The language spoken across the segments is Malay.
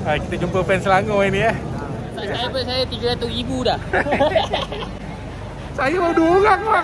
Kita jumpa fans Selangor ini Subscriber saya 300,000 dah. Saya baru 2 orang bang.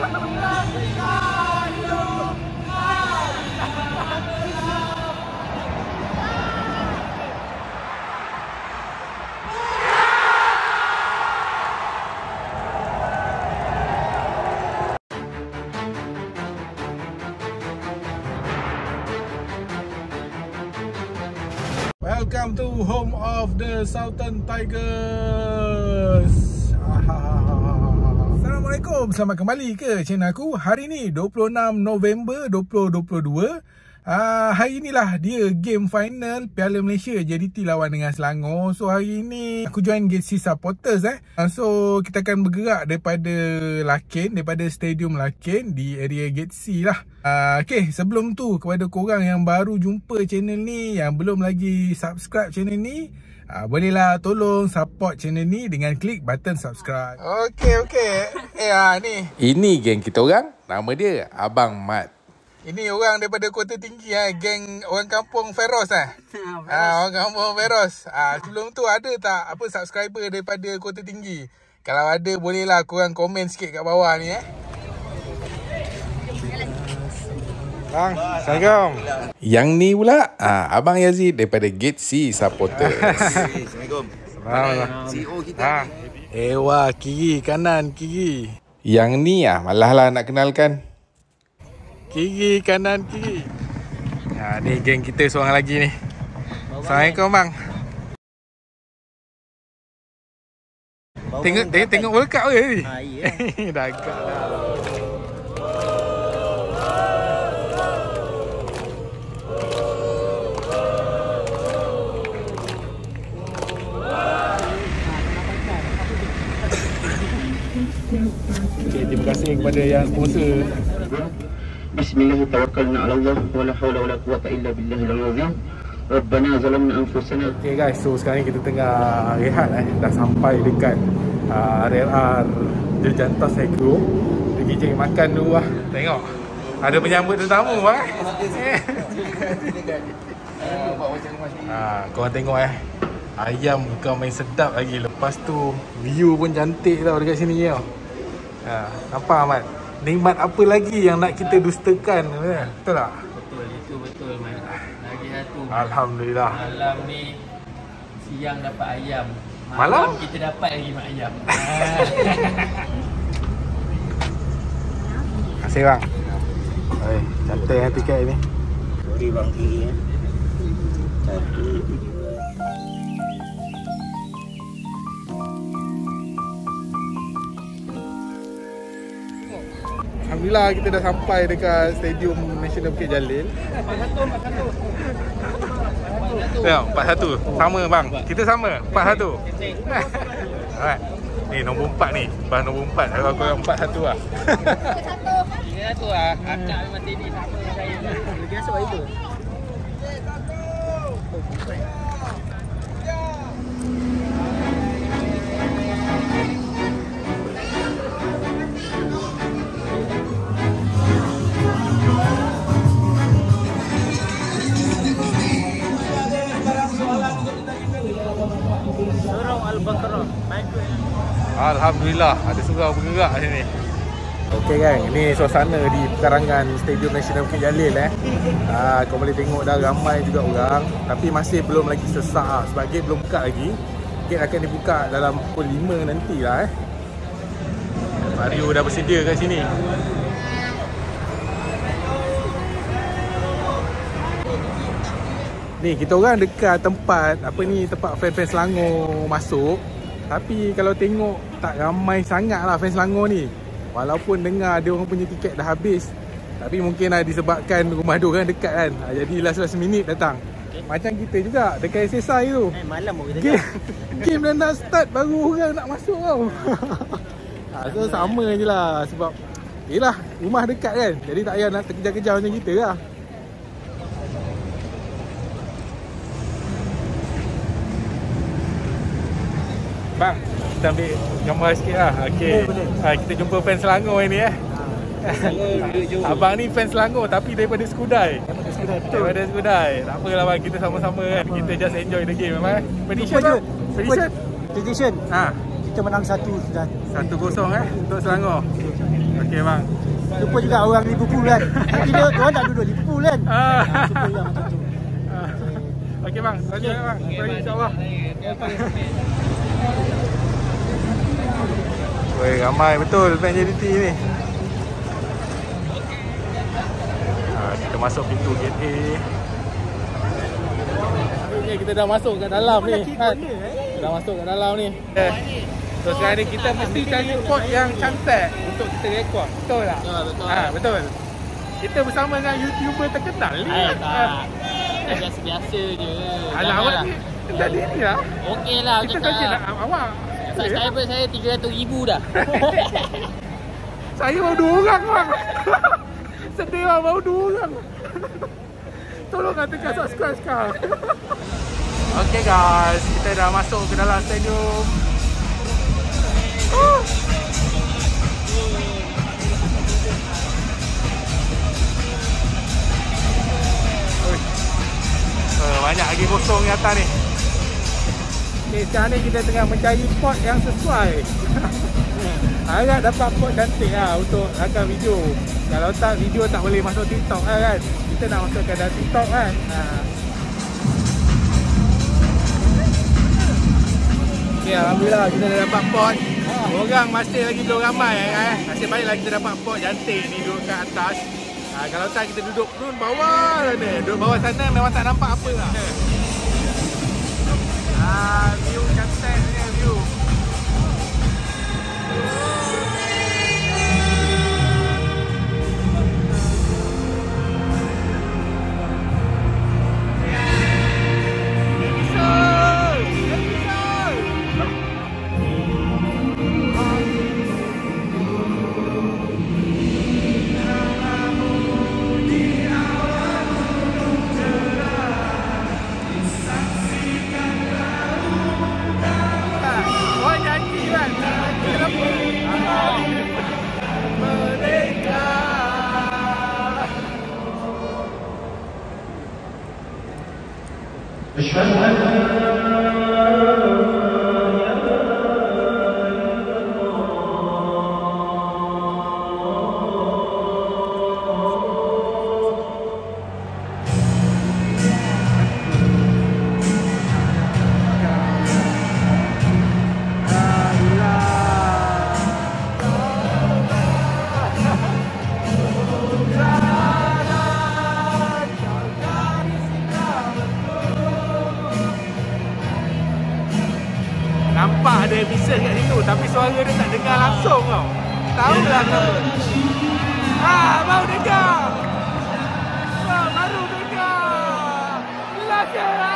Welcome to home of the Southern Tigers. Assalamualaikum, selamat kembali ke channel aku. Hari ni 26 November 2022. Hari inilah dia game final Piala Malaysia JDT lawan dengan Selangor. So hari ni aku join GC Supporters So kita akan bergerak daripada Lakin, daripada Stadium Lakin di area Gate C lah. Okay, sebelum tu kepada korang yang baru jumpa channel ni, yang belum lagi subscribe channel ni, bolehlah tolong support channel ni dengan klik button subscribe. Okay. Ni. Ini geng kita orang, nama dia Abang Mat. Ini orang daripada Kota Tinggi geng orang kampung Feros orang kampung Feros. Sebelum tu ada tak apa subscriber daripada Kota Tinggi? Kalau ada bolehlah korang komen sikit kat bawah ni Bang, Assalamualaikum. Yang ni pula Abang Yazid daripada Gate C Supporters. Assalamualaikum. CEO kita. Ewa, kiri, kanan, kiri. Yang ni malah lah nak kenalkan. Kiri, kanan, kiri. Ni geng kita seorang lagi ni. Assalamualaikum bang. Tengok World Cup ke ni? Ya. Dah agak dah. Okay, terima kasih kepada yang sponsor. Bismillahirrahmanirrahim. Allah wala haula wala quwwata illa billahil azim. Rabbana zalamna anfusana. Okay guys, so sekarang kita tengah rehat dah sampai dekat RLR Jejantas Agro. Pergi cari makan dulu lah. Tengok ada penyambut tetamu bang. Korang tengok ayam bukan main sedap lagi. Lepas tu view pun cantik tau dekat sini tau. Nampak Ahmad? Nikmat apa lagi yang nak kita dustakan? Betul tak? Betul, itu betul man. Lagi satu. Alhamdulillah. Malam ni siang dapat ayam. Malam kita dapat lagi mak ayam. Terima kasih bang. Cantik tiket ni. Okey bang, kiri Cantik. Alhamdulillah kita dah sampai dekat Stadium Nasional Bukit Jalil. 41. Ya, 41. Sama bang. Kita sama. 41. Alright. Ni nombor 4 ni. Bang nombor 4. Kalau korang 41 lah. 31 lah. Akak memang TV sama dengan saya. Biasa buat itu. Alhamdulillah ada surau bergerak sini. Okey gang, ini suasana di pekarangan Stadium Nasional Bukit Jalil kau boleh tengok dah ramai juga orang, tapi masih belum lagi sesak sebab gate belum buka lagi. Gate akan dibuka dalam pukul 5 nantilah Mario dah bersedia kat sini. Ni kita orang dekat tempat tempat fan-fan Selangor masuk. Tapi kalau tengok tak ramai sangat lah fans Selangor ni. Walaupun dengar dia orang punya tiket dah habis, tapi mungkin disebabkan rumah dia orang dekat kan. Jadi last minute datang. Macam kita juga dekat SSI tu. Malam pun kita game dah nak start baru orang nak masuk tau. So sama je lah sebab yelah rumah dekat kan. Jadi tak payah nak terkejar-kejar macam kita lah. Bang, kita ambil gambar sikit lah. Okay. Kita jumpa fans Selangor ni Abang ni fans Selangor tapi daripada Skudai. Daripada Skudai. Tak apalah bang, kita sama-sama kan. Kita just enjoy the game bang. Prediction tu. Prediction. Ha. Kita menang 1 sudah. 1-0 untuk Selangor. Okey bang. Lupa juga orang Liverpool kan. Nanti dia orang tak duduk Liverpool kan. Lupa lah macam tu. Okey bang, okey bang. InsyaAllah. Woi, ramai betul fan JDT ni. Kita masuk pintu gate A. Okay, kita dah masuk kat dalam ni kan. Dah masuk kat dalam ni. So sekarang ni kita mesti cari spot yang cantik untuk kita rekod. Betul tak? Betul. Betul. Kita bersama dengan YouTuber terkenal ni. Biasa-biasa je. Alah awak ni tadi ni lah. Okey lah. Kita saja nak awak. Subscriber saya 300,000 dah. Saya baru 2 orang bang. Sedih lah, baru 2 orang. Tolong tekan subscribe sekarang. Okay guys, kita dah masuk ke dalam stadium. Banyak lagi kosong di atas ni. Okay, sekarang ni kita tengah mencari spot yang sesuai. Harap dapat spot cantik lah untuk rakam video. Kalau tak, video tak boleh masuk TikTok lah kan. Kita nak masukkan dalam TikTok kan. Okay, alhamdulillah kita dah dapat spot. Orang masih lagi belum ramai Nasib baiklah kita dapat spot cantik ni duduk kat atas. Kalau tak kita duduk turun bawah lah ni. Duduk bawah sana memang tak nampak apa lah. View cantik ni view. Nampak ada emission kat situ tapi suara dia tak dengar langsung tau. Tahu lah kenapa. Baru dengar. Baru dengar. Belakang.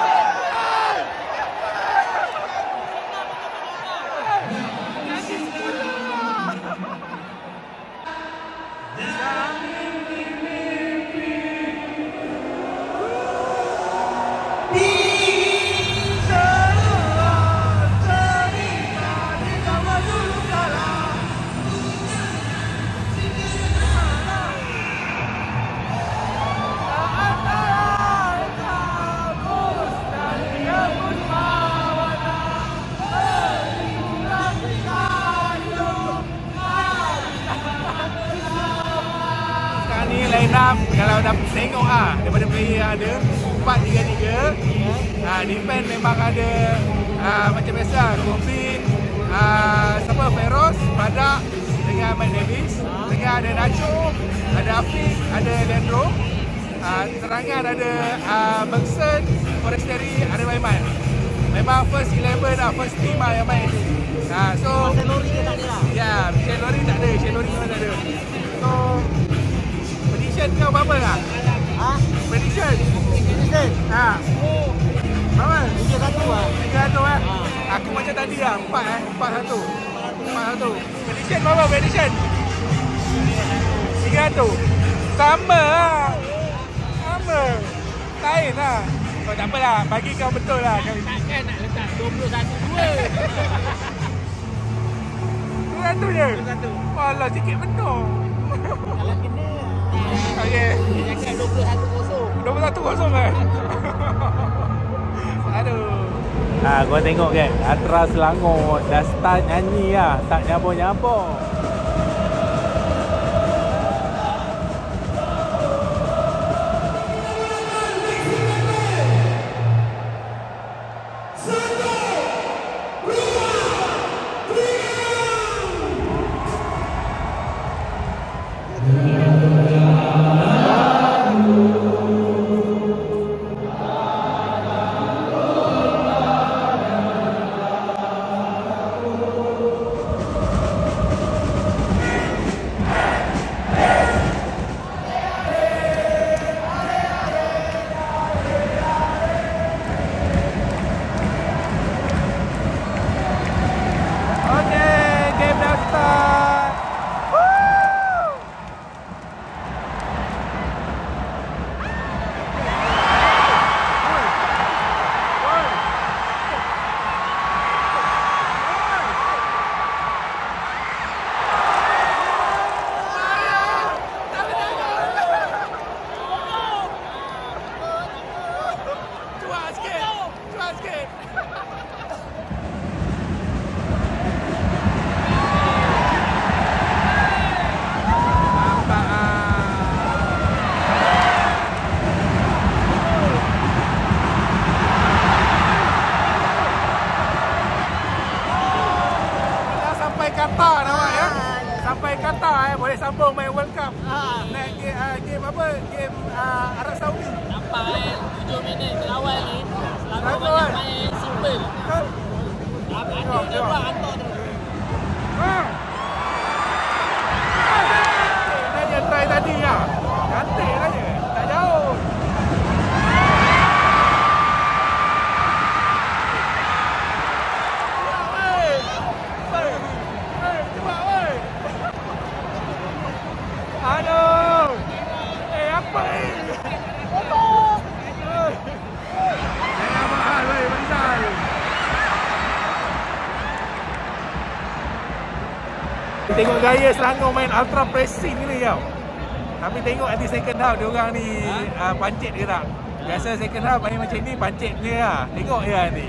Kalau dah tengok daripada player yang ada 4-3-3. Defense memang ada macam biasa Corbin, siapa Feroz, Badak dengan Mike Davis. Tengah ada Nacho, ada Hafiz, ada Leandro. Serangan ada Bergson, Forestieri, ada Maiman. Memang first 11 first team yang main tu. So Shelori dia tak ada lah. Ya, Shelori tak ada, Shelori memang tak ada. So prediction kau berapa lah? Prediction? Prediction? Berapa? 3-1 lah. 3-1 Aku macam tadi lah, 4-1. Prediction berapa prediction? 3-1. Sama lah. Sama. Lain lah. Oh, tak apalah, bagi kau betul lah. Takkan nak letak 21-2. 2-1 je? 2-1. Alah, sikit betul. Kalau kena okey. dia cakap 21-0. 21-0 kan. Aduh. Kau tengok kan, Ultra Selangor dah start nyanyi lah, tak nyabur-nyabur. Boleh sambung main World Cup. Naik game apa? Game Arab Saudi. Sampai 7 minit berawal ni. Selangor banyak main simple. Ada dia buat hantar terus. Dia yang try tadi lah. Cantik lah je. Tak jauh. Aduh. Apa ni? Potong. Jangan mahal weh, Faizal. Tengok gaya Selangor main ultra pressing ni tau. Tapi tengok nanti second half diorang ni pancit ke tak. Biasa second half main macam ni pancit dia lah. Tengok je ni.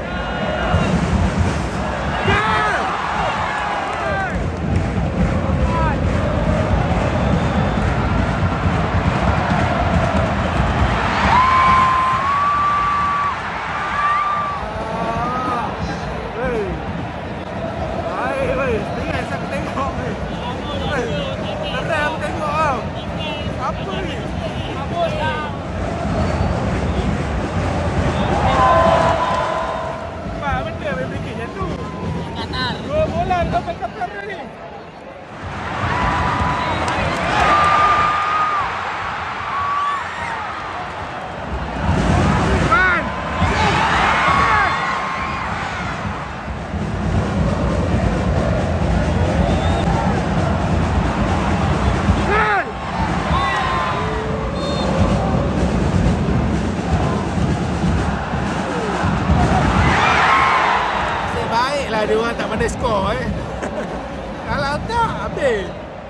Dia orang tak pandai skor Kalau tak, habis.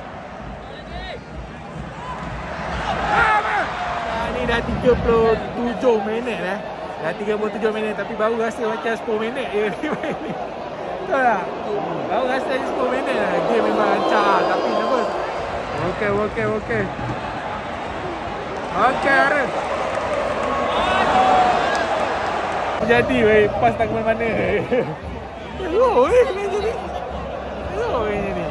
Ni dah 37 minit Dah 37 minit tapi baru rasa macam 10 minit je ni. Betul tak? Baru rasa 10 minit lah. Game memang lancar tapi nervous. Okey. Okey, Arif. Jadi weh, pas tak ke mana. Oh, kena jadi. Oh, ini ni.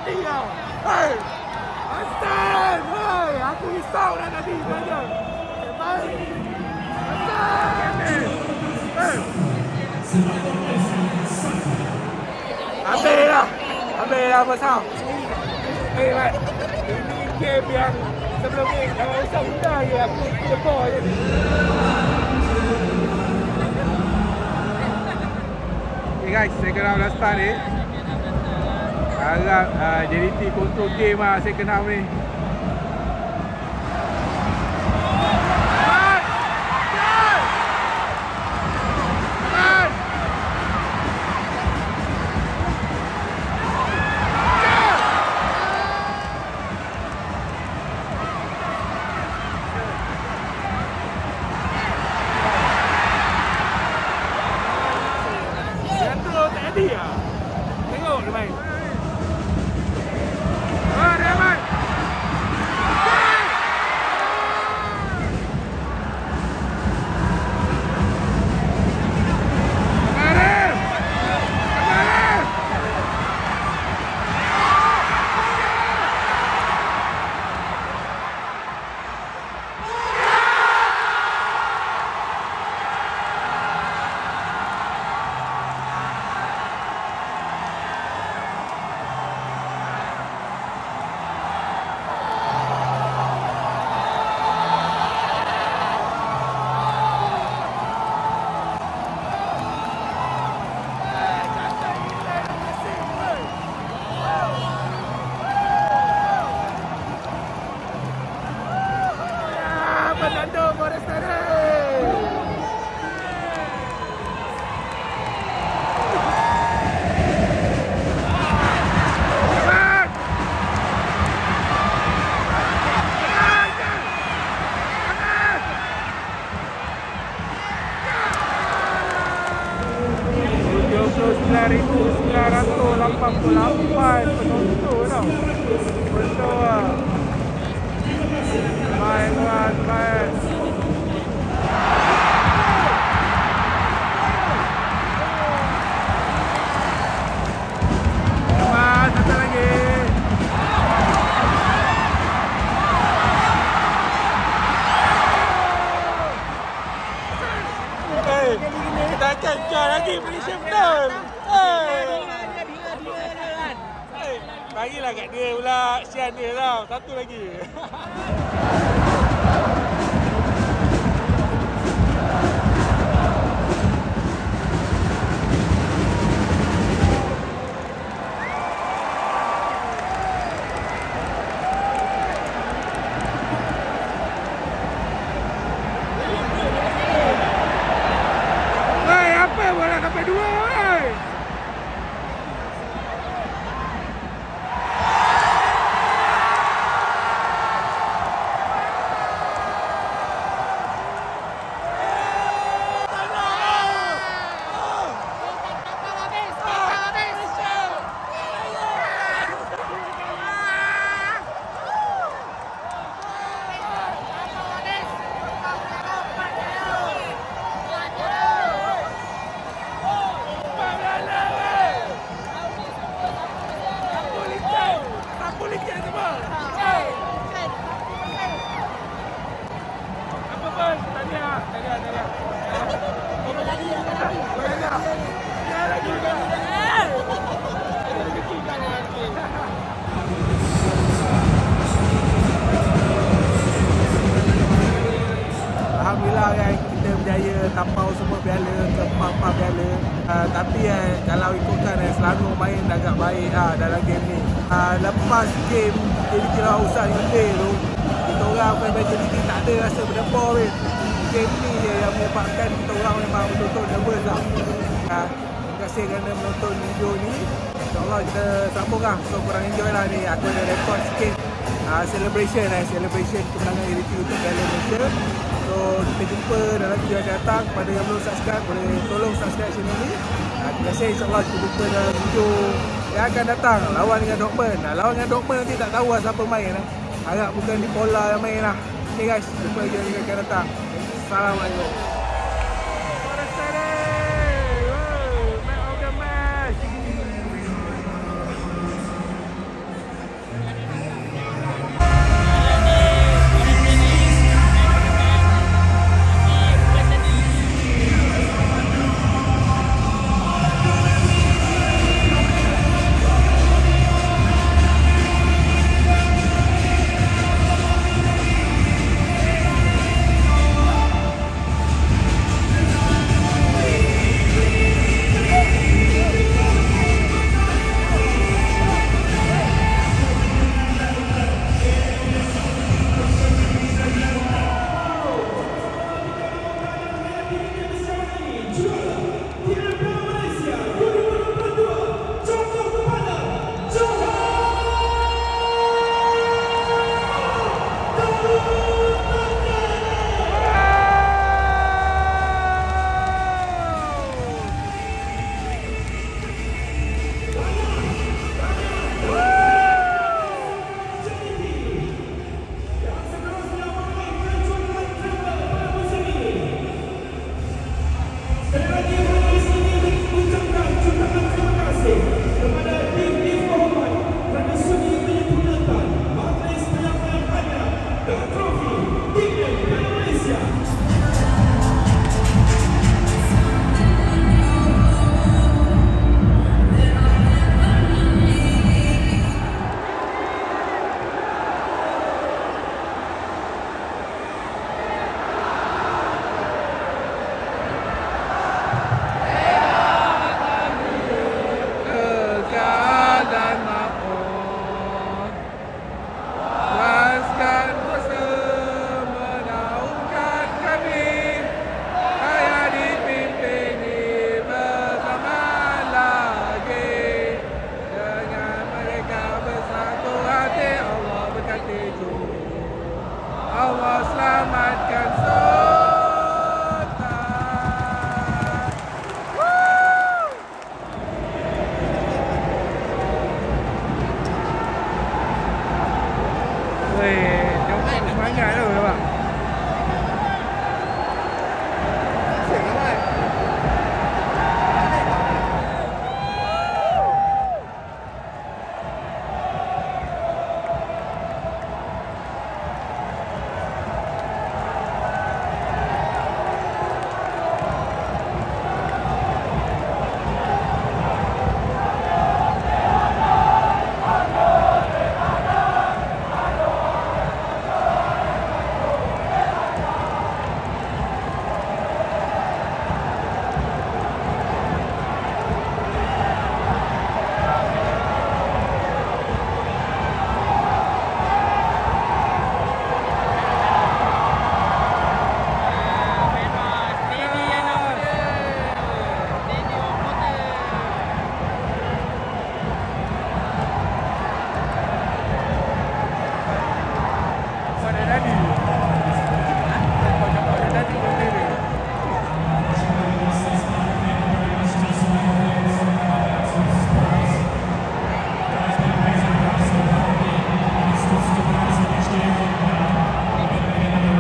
tadi kau. Hei! Hassan! Hei! Aku risau dah tadi sebenarnya. Baik. Hassan! Hei! Habislah pasal. Hei, Mat. Ini game yang sebelum ni kalau usah muda je aku tekor je ni. Okay guys, second round dah start ni. Harap JDT control game lah second round ni. Tengok dia main. Dia main. Fernando Forestera. $9,988 penonton tau. Betul lah. Baik tuan, baik. Mas, satu lagi. Hei, kita akan kejar lagi Malaysia menang. Bagilah kat dia pula, sian dia tau. Satu lagi. Hei, apa bola sampai dua, hei? Alhamdulillah kan kita berjaya tapau semua piala ke 4 piala. Tapi kalau ikutkan Selangor main agak baik dalam game ni. Lepas game jadi kira usah Hyundai tu, kita orang fan-fan JDT tak ada rasa berdempar weh. Game ni je yang menyebabkan kita orang memang betul-betul nervous lah. Terima kasih kerana menonton video ni. InsyaAllah kita sambung lah. So korang enjoy lah ni. Aku ada rekod sikit celebration kemenangan JDT untuk Piala Malaysia. So kita jumpa dalam video yang datang. Kepada yang belum subscribe, boleh tolong subscribe channel ni. Terima kasih, insyaAllah kita jumpa dalam video yang akan datang. Lawan dengan Dortmund. Lawan dengan Dortmund nanti tak tahu lah siapa main. Harap bukan di Pola yang main lah. Okay guys, jumpa lagi yang akan datang. Assalamualaikum.